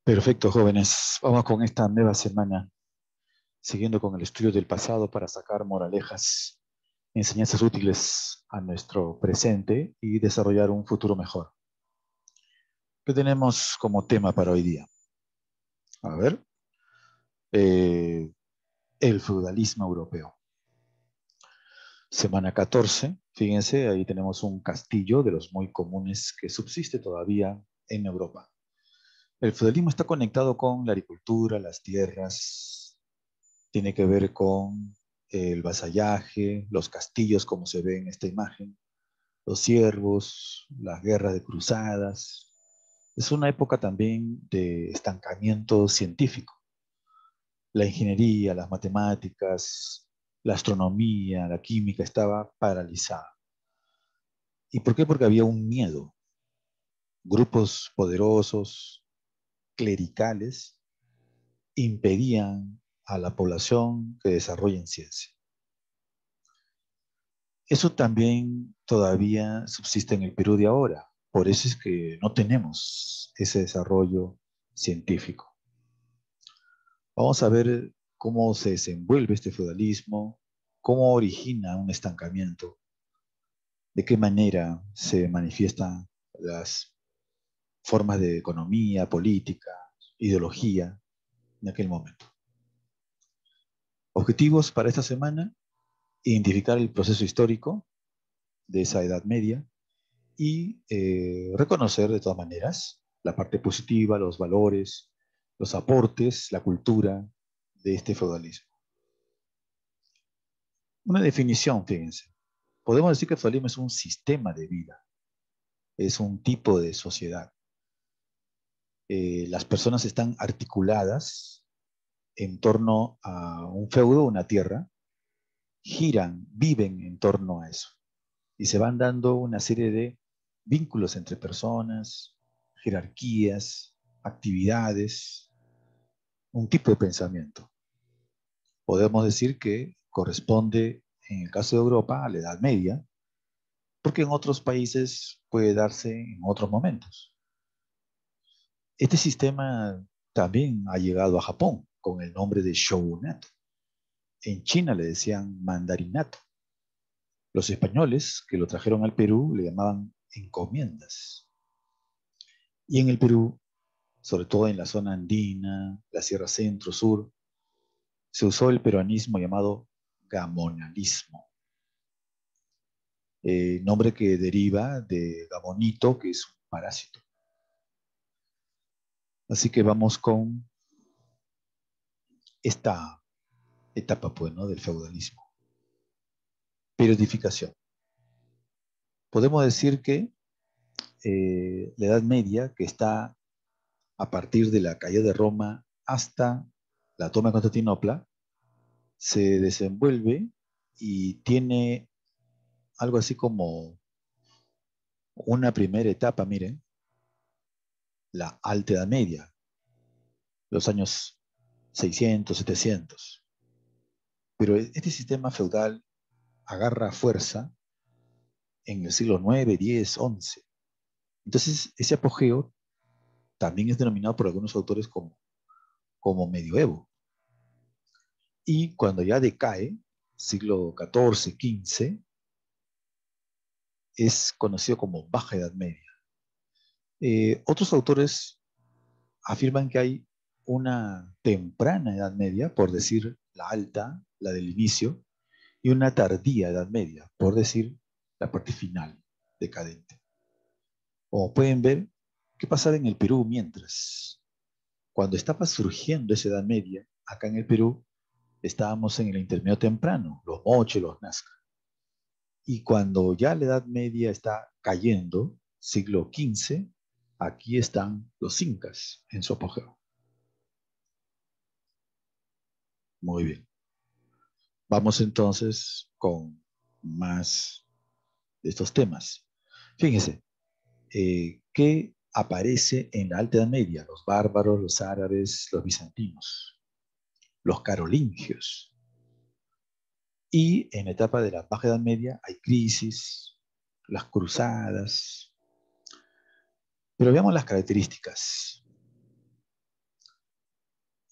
Perfecto, jóvenes. Vamos con esta nueva semana, siguiendo con el estudio del pasado para sacar moralejas, enseñanzas útiles a nuestro presente y desarrollar un futuro mejor. ¿Qué tenemos como tema para hoy día? A ver, eh, el feudalismo europeo. Semana 14, fíjense, ahí tenemos un castillo de los muy comunes que subsiste todavía en Europa. El feudalismo está conectado con la agricultura, las tierras, tiene que ver con el vasallaje, los castillos, como se ve en esta imagen, los siervos, las guerras de cruzadas. Es una época también de estancamiento científico. La ingeniería, las matemáticas, la astronomía, la química estaba paralizada. ¿Y por qué? Porque había un miedo. Grupos poderosos, clericales, impedían a la población que desarrollen ciencia. Eso también todavía subsiste en el Perú de ahora. Por eso es que no tenemos ese desarrollo científico. Vamos a ver cómo se desenvuelve este feudalismo, cómo origina un estancamiento, de qué manera se manifiestan las formas de economía, política, ideología en aquel momento. Objetivos para esta semana: identificar el proceso histórico de esa Edad Media, y reconocer de todas maneras la parte positiva, los valores, los aportes, la cultura de este feudalismo. Una definición, fíjense. Podemos decir que el feudalismo es un sistema de vida, es un tipo de sociedad. Las personas están articuladas en torno a un feudo, una tierra, giran, viven en torno a eso. Y se van dando una serie de vínculos entre personas, jerarquías, actividades, un tipo de pensamiento. Podemos decir que corresponde, en el caso de Europa, a la Edad Media, porque en otros países puede darse en otros momentos. Este sistema también ha llegado a Japón con el nombre de shogunato. En China le decían mandarinato. Los españoles que lo trajeron al Perú le llamaban encomiendas. Y en el Perú, sobre todo en la zona andina, la Sierra Centro, Sur, se usó el peruanismo llamado gamonalismo, nombre que deriva de gamonito, que es un parásito. Así que vamos con esta etapa, pues, ¿no?, del feudalismo. Periodificación. Podemos decir que la Edad Media, que está a partir de la caída de Roma hasta la toma de Constantinopla, se desenvuelve y tiene algo así como una primera etapa, miren, la Alta Edad Media, los años 600, 700. Pero este sistema feudal agarra fuerza en el siglo IX, X, XI. Entonces, ese apogeo también es denominado por algunos autores como medioevo. Y cuando ya decae, siglo XIV, XV, es conocido como Baja Edad Media. Otros autores afirman que hay una temprana Edad Media, por decir la alta, la del inicio, y una tardía Edad Media, por decir la parte final, decadente. Como pueden ver, ¿qué pasaba en el Perú mientras? Cuando estaba surgiendo esa Edad Media, acá en el Perú, estábamos en el intermedio temprano, los Moche, los Nazca. Y cuando ya la Edad Media está cayendo, siglo XV, aquí están los incas en su apogeo. Muy bien. Vamos entonces con más de estos temas. Fíjense, ¿qué aparece en la Alta Edad Media? Los bárbaros, los árabes, los bizantinos, los carolingios. Y en la etapa de la Baja Edad Media hay crisis, las cruzadas. Pero veamos las características.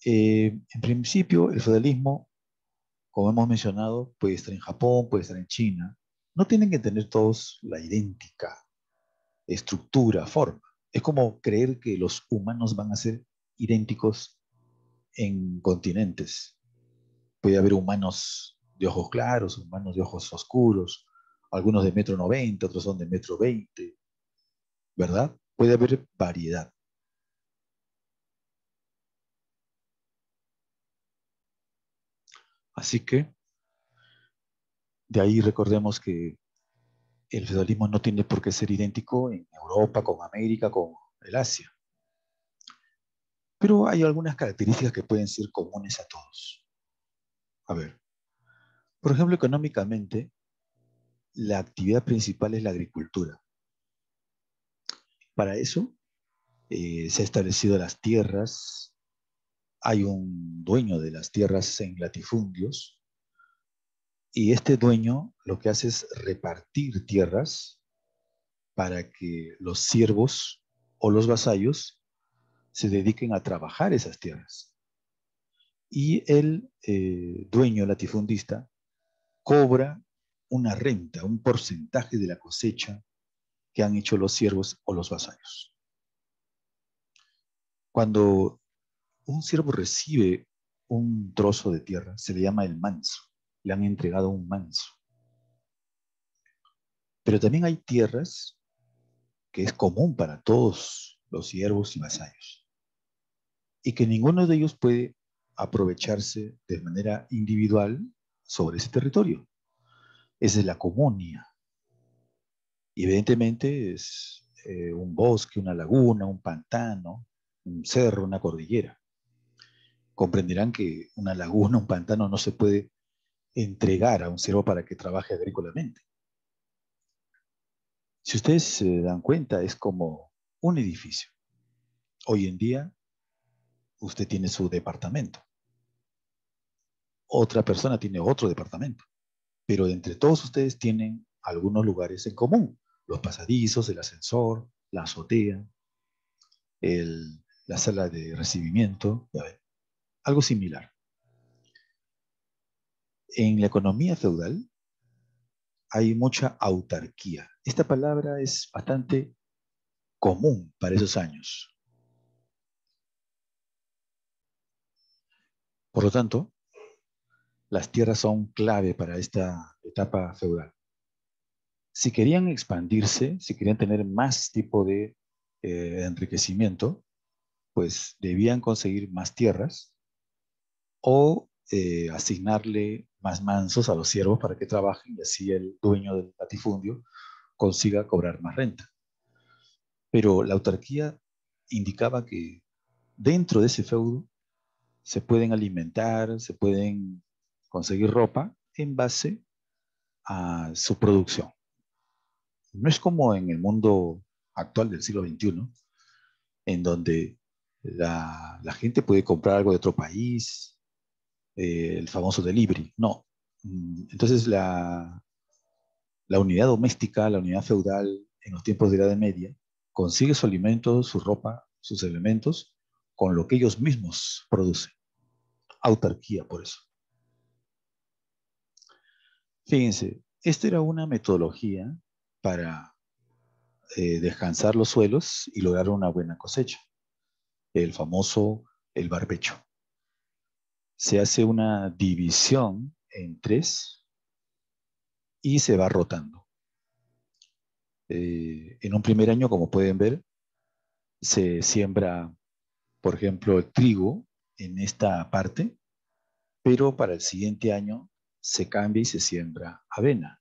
En principio, el feudalismo, como hemos mencionado, puede estar en Japón, puede estar en China. No tienen que tener todos la idéntica estructura, forma. Es como creer que los humanos van a ser idénticos en continentes. Puede haber humanos de ojos claros, humanos de ojos oscuros, algunos de 1,90 m, otros son de 1,20 m, ¿verdad? Puede haber variedad. Así que de ahí recordemos que el feudalismo no tiene por qué ser idéntico en Europa, con América, con el Asia. Pero hay algunas características que pueden ser comunes a todos. A ver, por ejemplo, económicamente, la actividad principal es la agricultura. Para eso se han establecido las tierras, hay un dueño de las tierras en latifundios, y este dueño lo que hace es repartir tierras para que los siervos o los vasallos se dediquen a trabajar esas tierras. Y el dueño latifundista cobra una renta, un porcentaje de la cosecha que han hecho los siervos o los vasallos. Cuando un siervo recibe un trozo de tierra, se le llama el manso. Le han entregado un manso. Pero también hay tierras que es común para todos los siervos y vasallos, y que ninguno de ellos puede aprovecharse de manera individual sobre ese territorio. Esa es la comunia. Y evidentemente es un bosque, una laguna, un pantano, un cerro, una cordillera. Comprenderán que una laguna, un pantano no se puede entregar a un siervo para que trabaje agrícolamente. Si ustedes se dan cuenta, es como un edificio. Hoy en día, usted tiene su departamento. Otra persona tiene otro departamento. Pero entre todos ustedes tienen algunos lugares en común. Los pasadizos, el ascensor, la azotea, la sala de recibimiento, ya ven, algo similar. En la economía feudal hay mucha autarquía. Esta palabra es bastante común para esos años. Por lo tanto, las tierras son clave para esta etapa feudal. Si querían expandirse, si querían tener más tipo de enriquecimiento, pues debían conseguir más tierras o asignarle más mansos a los siervos para que trabajen y así el dueño del latifundio consiga cobrar más renta. Pero la autarquía indicaba que dentro de ese feudo se pueden alimentar, se pueden conseguir ropa en base a su producción. No es como en el mundo actual del siglo XXI, en donde la gente puede comprar algo de otro país, el famoso delivery. No. Entonces la unidad doméstica, la unidad feudal en los tiempos de la Edad Media, consigue su alimento, su ropa, sus elementos con lo que ellos mismos producen. Autarquía, por eso. Fíjense, esta era una metodología para descansar los suelos y lograr una buena cosecha. El famoso, el barbecho. Se hace una división en tres y se va rotando. En un primer año, como pueden ver, se siembra, por ejemplo, el trigo en esta parte, pero para el siguiente año se cambia y se siembra avena.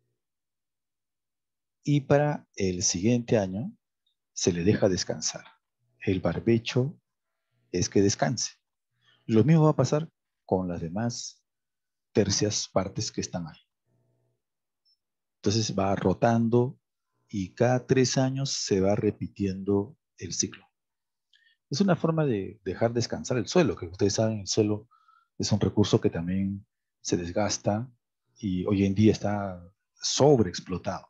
Y para el siguiente año se le deja descansar. El barbecho es que descanse. Lo mismo va a pasar con las demás tercias partes que están ahí. Entonces va rotando y cada 3 años se va repitiendo el ciclo. Es una forma de dejar descansar el suelo, que ustedes saben, el suelo es un recurso que también se desgasta y hoy en día está sobreexplotado.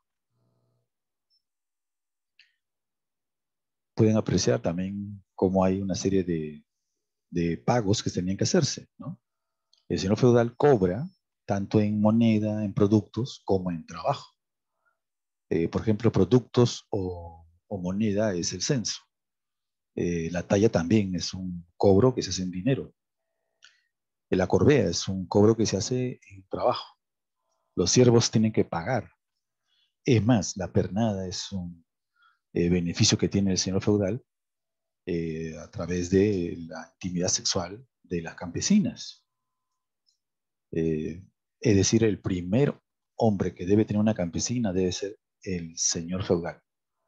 Pueden apreciar también cómo hay una serie de de pagos que tenían que hacerse, ¿no? El señor feudal cobra tanto en moneda, en productos, como en trabajo. Por ejemplo, productos o moneda es el censo. La talla también es un cobro que se hace en dinero. La corvea es un cobro que se hace en trabajo. Los siervos tienen que pagar. Es más, la pernada es un beneficio que tiene el señor feudal a través de la intimidad sexual de las campesinas. Eh, es decir, el primer hombre que debe tener una campesina debe ser el señor feudal.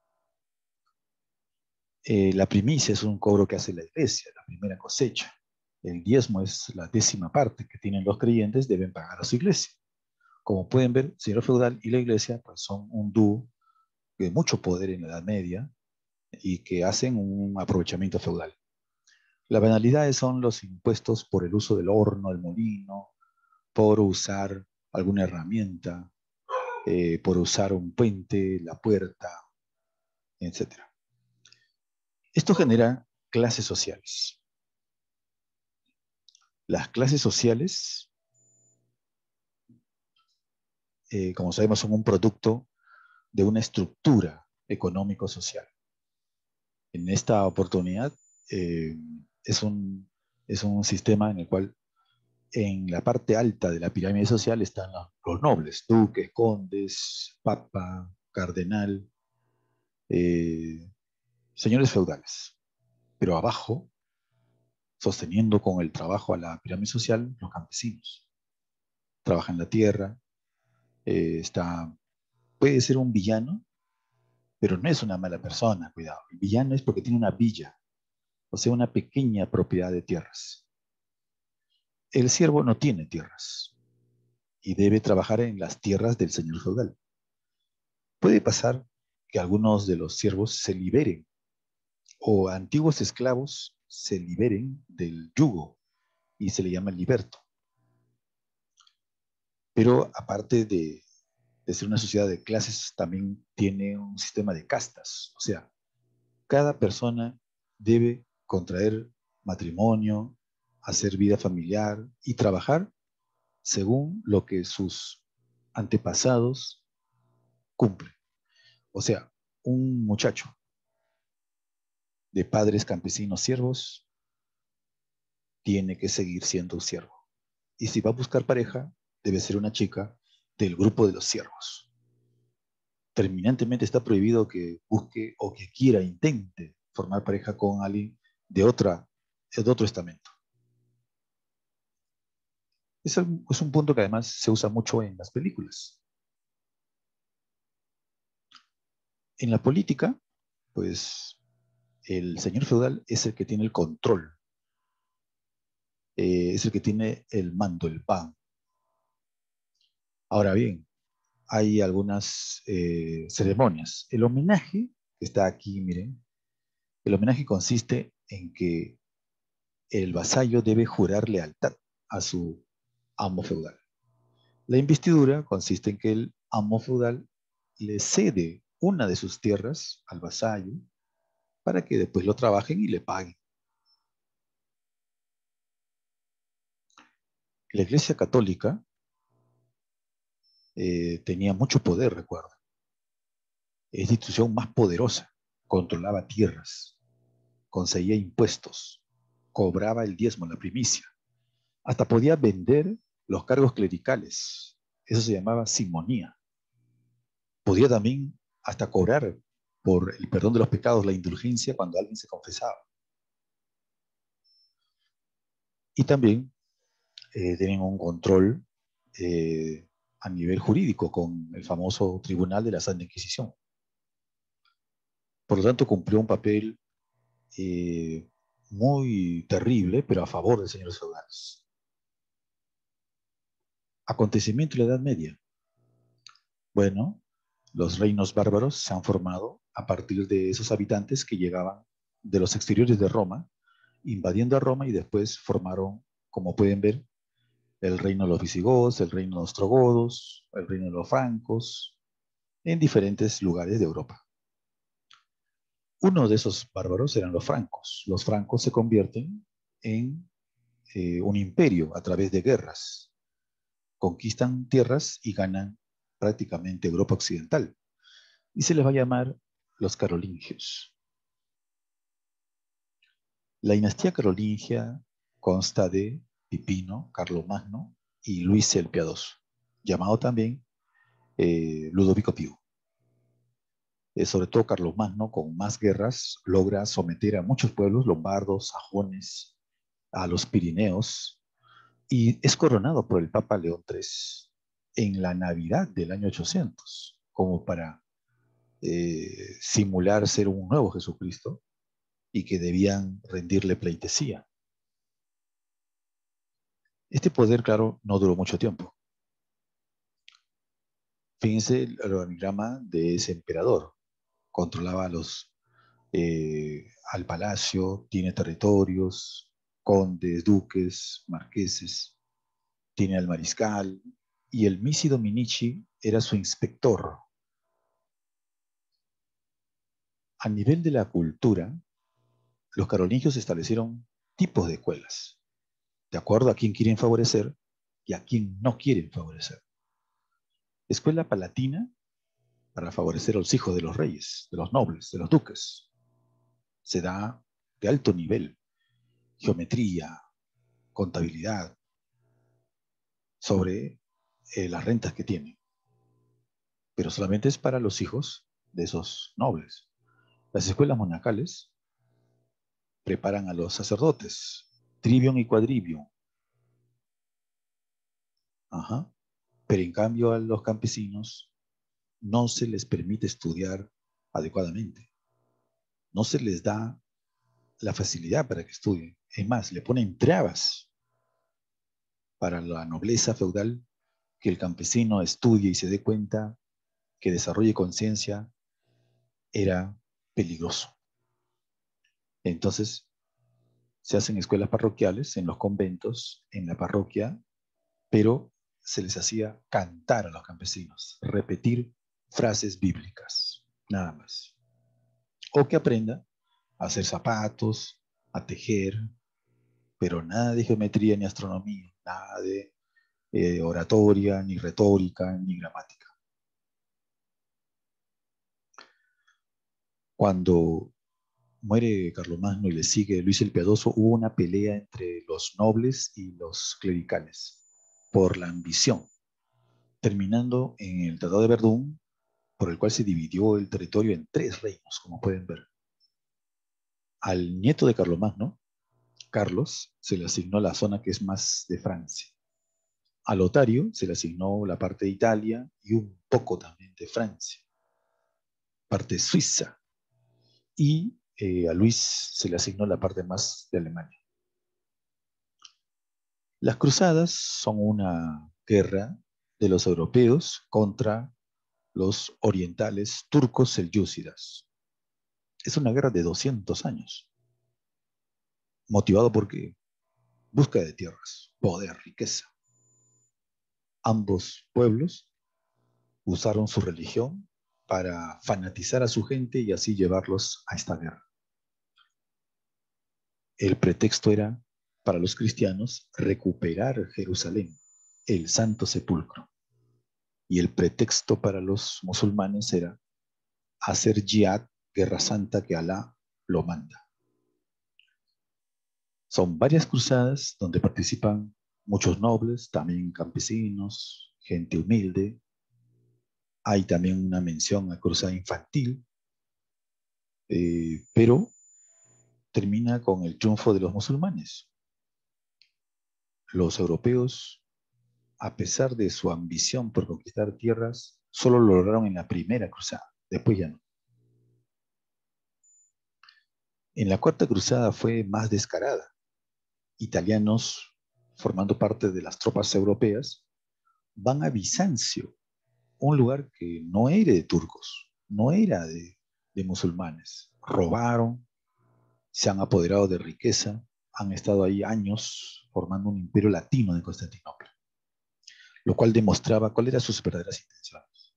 La primicia es un cobro que hace la iglesia, la primera cosecha. El diezmo es la 10ª parte que tienen los creyentes, deben pagar a su iglesia. Como pueden ver, el señor feudal y la iglesia pues, son un dúo de mucho poder en la Edad Media y que hacen un aprovechamiento feudal. Las banalidades son los impuestos por el uso del horno, del molino, por usar alguna herramienta, por usar un puente, la puerta, etc. Esto genera clases sociales. Las clases sociales, como sabemos, son un producto de una estructura económico-social. En esta oportunidad eh, es, un, es un sistema en el cual en la parte alta de la pirámide social están los nobles, duques, condes, papa, cardenal, eh, señores feudales. Pero abajo, sosteniendo con el trabajo a la pirámide social, los campesinos. Trabajan la tierra, puede ser un villano, pero no es una mala persona, cuidado. El villano es porque tiene una villa, o sea, una pequeña propiedad de tierras. El siervo no tiene tierras y debe trabajar en las tierras del señor feudal. Puede pasar que algunos de los siervos se liberen o antiguos esclavos se liberen del yugo y se le llama liberto. Pero aparte de ser una sociedad de clases, también tiene un sistema de castas. O sea, cada persona debe contraer matrimonio, hacer vida familiar y trabajar según lo que sus antepasados cumplen. O sea, un muchacho de padres campesinos siervos tiene que seguir siendo un siervo. Y si va a buscar pareja, debe ser una chica del grupo de los siervos. Terminantemente está prohibido que busque o que quiera, intente formar pareja con alguien de otro estamento. Es un punto que además se usa mucho en las películas. En la política, pues el señor feudal es el que tiene el control, es el que tiene el mando, el pan. Ahora bien, hay algunas ceremonias. El homenaje, que está aquí, miren, el homenaje consiste en que el vasallo debe jurar lealtad a su amo feudal. La investidura consiste en que el amo feudal le cede una de sus tierras al vasallo para que después lo trabajen y le paguen. La Iglesia Católica tenía mucho poder, recuerda. Es la institución más poderosa. Controlaba tierras, conseguía impuestos, cobraba el diezmo, la primicia. Hasta podía vender los cargos clericales. Eso se llamaba simonía. Podía también hasta cobrar por el perdón de los pecados, la indulgencia cuando alguien se confesaba. Y también tienen un control a nivel jurídico con el famoso Tribunal de la Santa Inquisición. Por lo tanto, cumplió un papel muy terrible, pero a favor de señores feudales. Acontecimiento de la Edad Media. Bueno, los reinos bárbaros se han formado a partir de esos habitantes que llegaban de los exteriores de Roma, invadiendo a Roma y después formaron, como pueden ver, el reino de los visigodos, el reino de los ostrogodos, el reino de los francos, en diferentes lugares de Europa. Uno de esos bárbaros eran los francos. Los francos se convierten en un imperio a través de guerras. Conquistan tierras y ganan prácticamente Europa Occidental. Y se les va a llamar los carolingios. La dinastía carolingia consta de Pipino, Carlomagno y Luis el Piadoso, llamado también Ludovico Pío. Sobre todo Carlomagno, con más guerras, logra someter a muchos pueblos lombardos, sajones, a los Pirineos, y es coronado por el Papa León III en la Navidad del año 800, como para simular ser un nuevo Jesucristo y que debían rendirle pleitesía. Este poder, claro, no duró mucho tiempo. Fíjense el organigrama de ese emperador. Controlaba al palacio, tiene territorios, condes, duques, marqueses, tiene al mariscal, y el Misi Dominici era su inspector. A nivel de la cultura, los carolingios establecieron tipos de escuelas, de acuerdo a quién quieren favorecer y a quién no quieren favorecer. Escuela palatina, para favorecer a los hijos de los reyes, de los nobles, de los duques. Se da de alto nivel, geometría, contabilidad, sobre las rentas que tienen. Pero solamente es para los hijos de esos nobles. Las escuelas monacales preparan a los sacerdotes, trivium y quadrivium. Ajá. Pero en cambio a los campesinos no se les permite estudiar adecuadamente. No se les da la facilidad para que estudien. Es más, le ponen trabas para la nobleza feudal, que el campesino estudie y se dé cuenta, que desarrolle conciencia, era peligroso. Entonces, se hacen escuelas parroquiales en los conventos, en la parroquia, pero se les hacía cantar a los campesinos, repetir frases bíblicas, nada más. O que aprenda a hacer zapatos, a tejer, pero nada de geometría ni astronomía, nada de oratoria, ni retórica, ni gramática. Cuando muere Carlomagno y le sigue Luis el Piadoso, hubo una pelea entre los nobles y los clericales por la ambición, terminando en el Tratado de Verdún, por el cual se dividió el territorio en 3 reinos, como pueden ver. Al nieto de Carlomagno, Carlos, se le asignó la zona que es más de Francia. A Lotario se le asignó la parte de Italia y un poco también de Francia, parte suiza, y a Luis se le asignó la parte más de Alemania. Las cruzadas son una guerra de los europeos contra los orientales turcos selyúcidas. Es una guerra de 200 años, motivado por qué? Búsqueda de tierras, poder, riqueza. Ambos pueblos usaron su religión para fanatizar a su gente y así llevarlos a esta guerra. El pretexto era, para los cristianos, recuperar Jerusalén, el Santo Sepulcro. Y el pretexto para los musulmanes era hacer jihad, guerra santa, que Alá lo manda. Son varias cruzadas donde participan muchos nobles, también campesinos, gente humilde. Hay también una mención a cruzada infantil, pero termina con el triunfo de los musulmanes. Los europeos, a pesar de su ambición por conquistar tierras, solo lo lograron en la primera cruzada, después ya no. En la cuarta cruzada fue más descarada. Italianos, formando parte de las tropas europeas, van a Bizancio, un lugar que no era de turcos, no era de musulmanes. Robaron, se han apoderado de riqueza, han estado ahí años formando un imperio latino de Constantinopla, lo cual demostraba cuáles eran sus verdaderas intenciones.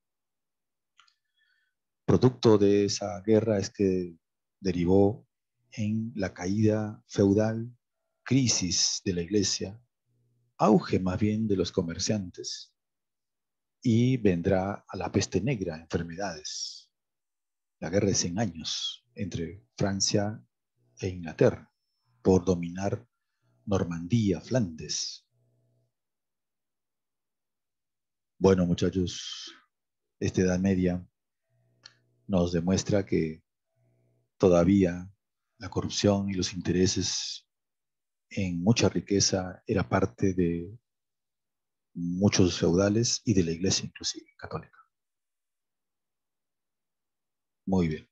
Producto de esa guerra es que derivó en la caída feudal crisis de la iglesia, auge más bien de los comerciantes, y vendrá a la peste negra, enfermedades, la guerra de 100 años entre Francia e Inglaterra por dominar Normandía, Flandes. Bueno, muchachos, esta Edad Media nos demuestra que todavía la corrupción y los intereses en mucha riqueza era parte de muchos feudales y de la iglesia inclusive católica. Muy bien.